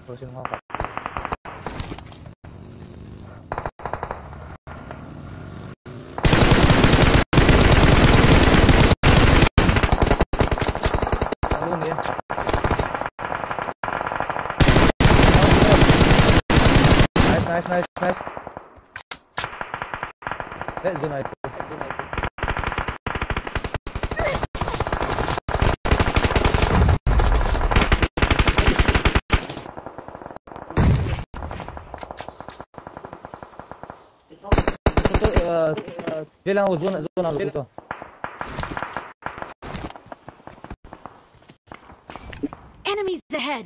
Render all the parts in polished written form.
Closing ako. Ayun yan. Nice. Let's do nice. Dia lang zona dito. Enemies ahead.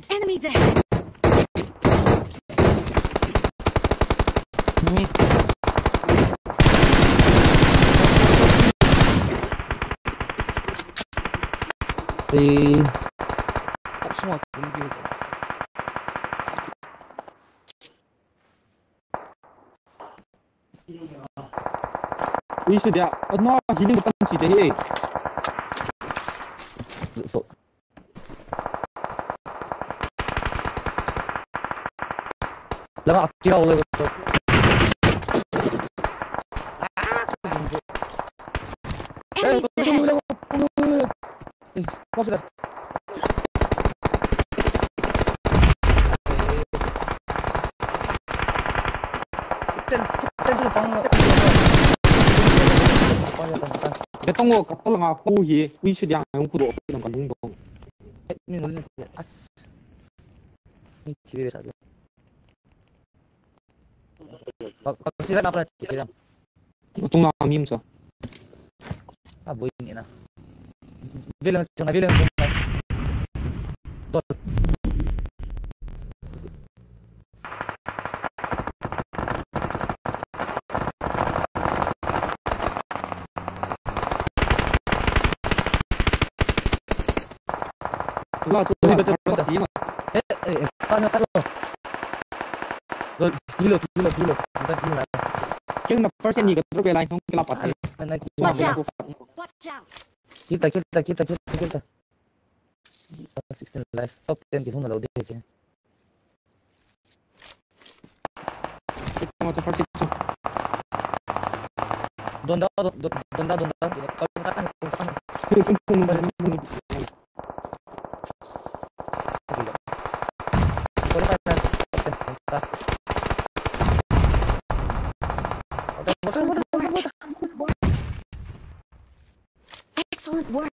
Tak semua benda tu. Wish dia, no healing button chỉ thế. Lang akira ulit. Enemies ahead. Close it. Betong ko kapal nga huhi, wish dia ang kudo ng kalungdong. Ini nulis as. Ini ciri saja. Kalau sila na pala ciri. Tung na meme sa. Ah, boy ini na. Bilang. Dot. Wala to betul. Paano talo? Gilo. Bukan gila. Kaya na first ni kadro kay line kung kilapat. Watch out. Kita. 16 life. Top 10 ki huna load dito. Ito first ito. Donda. Excellent work.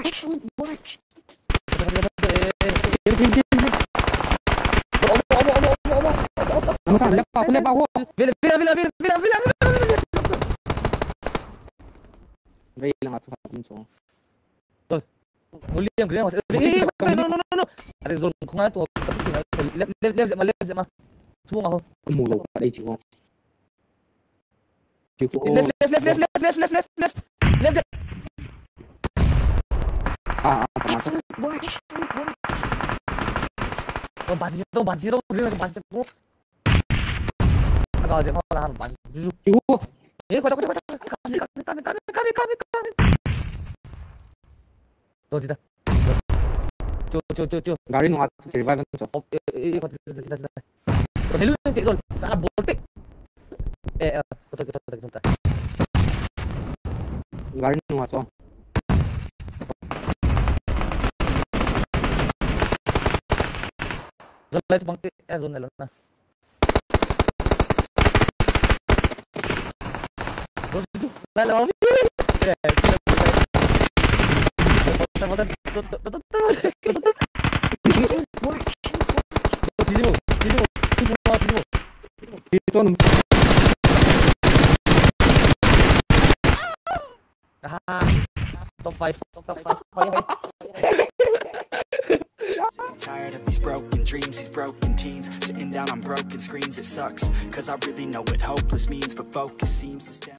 Lepa ako. Vila. Ray lang ato sa pinso. Huli yang green. No. Ada zone ko nga to. Left ma. Sumo ako. Umulo pa dai chico. Left. Excellent work. Basi to. Agak aja mau lah basi. Chico. Kami. Tuh kita. Cu. Garing ng ato revive nito. Kita. Nilu nanti zone. Bolte. Kita. Garing ng ato. Zone light bangti. Zone na lang na. Lalo. Excellent work. Dito nung top 5. Tired of these broken dreams, these broken teens, sitting down on broken screens. It sucks, cause I really know what hopeless means, but focus seems to stem